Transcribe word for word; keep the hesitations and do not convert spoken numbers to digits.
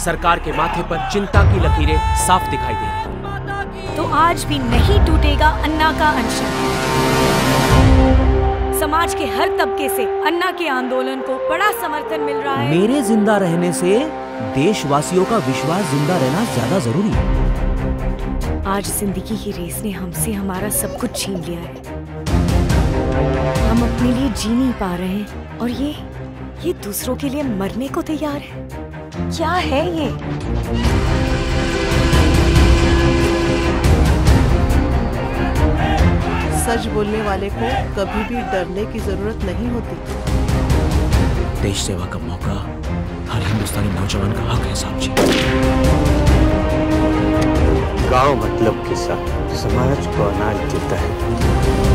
सरकार के माथे पर चिंता की लकीरें साफ दिखाई दे रही। तो आज भी नहीं टूटेगा अन्ना का अनशन। समाज के हर तबके से अन्ना के आंदोलन को बड़ा समर्थन मिल रहा है। मेरे जिंदा रहने से देशवासियों का विश्वास जिंदा रहना ज्यादा जरूरी है। आज जिंदगी की रेस ने हमसे हमारा सब कुछ छीन लिया है। हम अपने लिए जी नहीं पा रहे हैं और ये ये दूसरों के लिए मरने को तैयार है। क्या है ये? सच बोलने वाले को कभी भी डरने की जरूरत नहीं होती। देश सेवा का मौका हर हिंदुस्तानी नौजवान का हक है साहब जी। गांव मतलब किसान समाज को अनाज देता है।